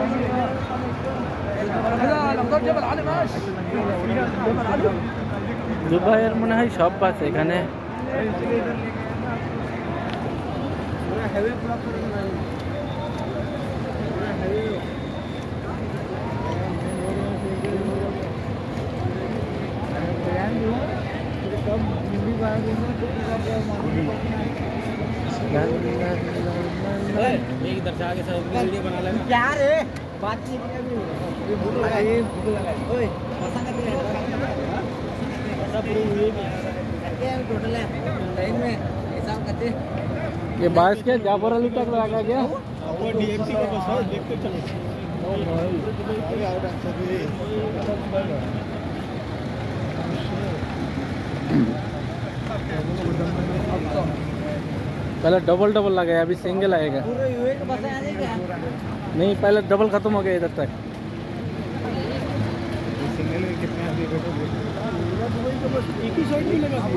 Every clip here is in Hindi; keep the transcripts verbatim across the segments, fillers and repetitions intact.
দুবাইয়ের মনে হয় সব বাস এখানে। इधर से आगे सब वीडियो बना लेना क्या रे बातचीत ये भूख लगा ये भूख लगा ओए पसंद कर सब पूरे हुए क्या टोटल है लाइन में हिसाब करते ये बास क्या जाफर अली तक लगा गया वो डीएमसी का बस है देखते चलो ओ भाई आगे आओ डांसर पहले डबल डबल लगाया, अभी सिंगल आएगा। पूरे यूए के बस आ जाएगा नहीं, पहले डबल खत्म हो गया इधर तक। सिंगल में कितने आदमी बैठे हैं? दुबई का बस एक ही साइड नहीं लगा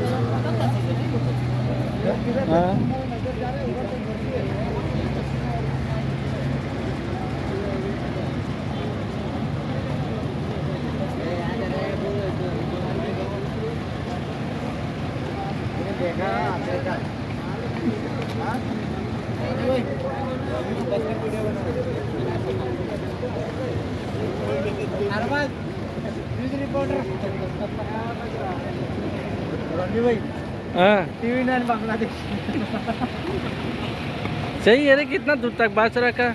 हाँ देखा देखा हां ओए बस में वीडियो बना अरबाज न्यूज़ रिपोर्टर रंडी भाई हाँ टीवी नाइन बांग्लादेश सही है रे। कितना दूर तक बास रखा?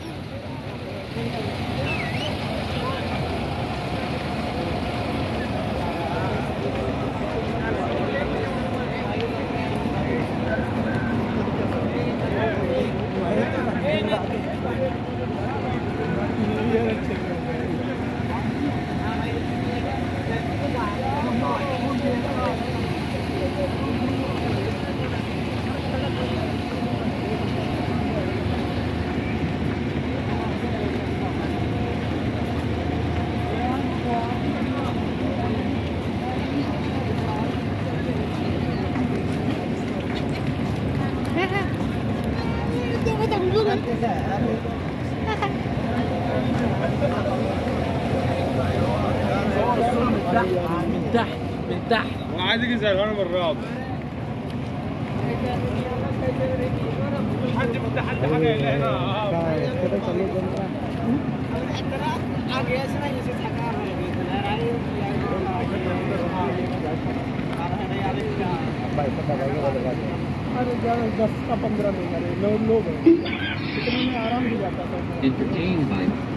من تحت من تحت وعايز يجي زي الهرم الرابع مش حد من تحت حاجه اللي هنا كده चलो जरा आगे ऐसे नहीं जैसे थका है भाई पता लगा लगा अरे दस का पंद्रह में लोग लोग इतने में आराम से जाता था।